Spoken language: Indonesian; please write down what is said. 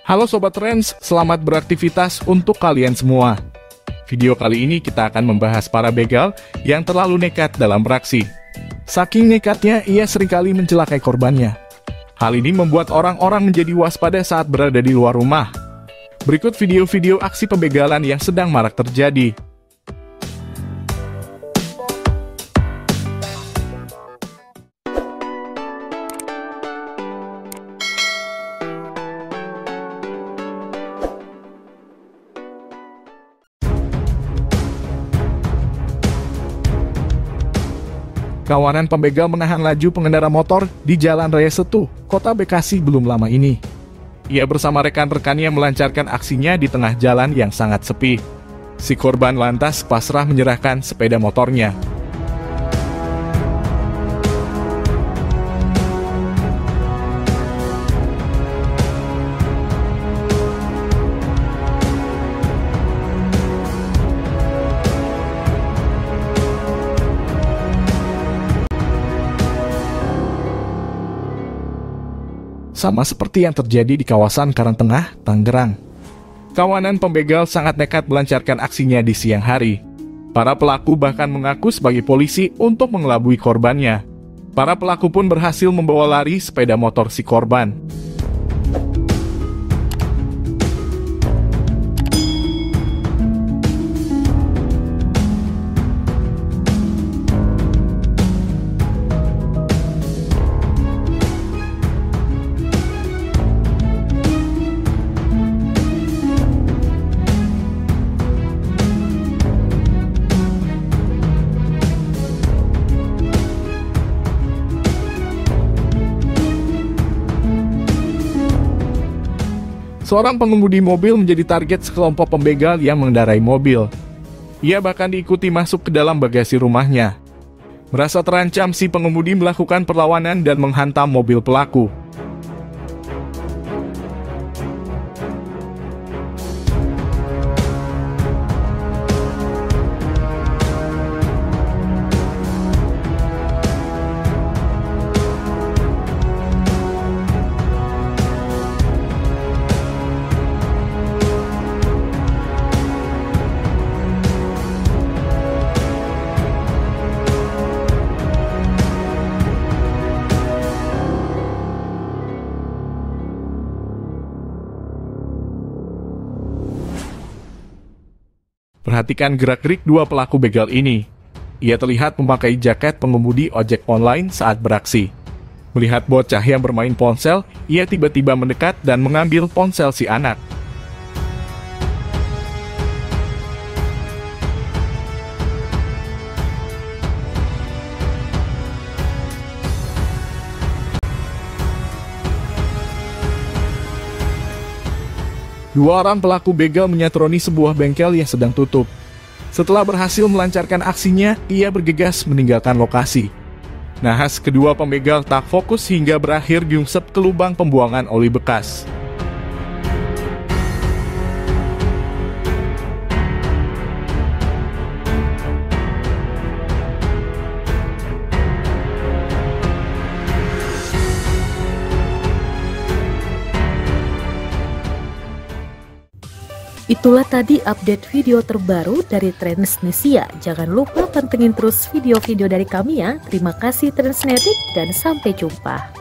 Halo Sobat Trends, selamat beraktivitas untuk kalian semua. Video kali ini kita akan membahas para begal yang terlalu nekat dalam beraksi. Saking nekatnya, ia seringkali mencelakai korbannya. Hal ini membuat orang-orang menjadi waspada saat berada di luar rumah. Berikut video-video aksi pembegalan yang sedang marak terjadi. Kawanan pembegal menahan laju pengendara motor di Jalan Raya Setu, Kota Bekasi belum lama ini. Ia bersama rekan-rekannya melancarkan aksinya di tengah jalan yang sangat sepi. Si korban lantas pasrah menyerahkan sepeda motornya. Sama seperti yang terjadi di kawasan Karangtengah, Tangerang. Kawanan pembegal sangat nekat melancarkan aksinya di siang hari. Para pelaku bahkan mengaku sebagai polisi untuk mengelabui korbannya. Para pelaku pun berhasil membawa lari sepeda motor si korban. Seorang pengemudi mobil menjadi target sekelompok pembegal yang mengendarai mobil. Ia bahkan diikuti masuk ke dalam bagasi rumahnya. Merasa terancam, si pengemudi melakukan perlawanan dan menghantam mobil pelaku. Perhatikan gerak-gerik dua pelaku begal ini. Ia terlihat memakai jaket pengemudi ojek online saat beraksi. Melihat bocah yang bermain ponsel, ia tiba-tiba mendekat dan mengambil ponsel si anak. Dua orang pelaku begal menyatroni sebuah bengkel yang sedang tutup. Setelah berhasil melancarkan aksinya, ia bergegas meninggalkan lokasi. Nahas kedua pembegal tak fokus hingga berakhir diungsep ke lubang pembuangan oli bekas. Itulah tadi update video terbaru dari Transnesia. Jangan lupa pantengin terus video-video dari kami ya. Terima kasih Transnetik dan sampai jumpa.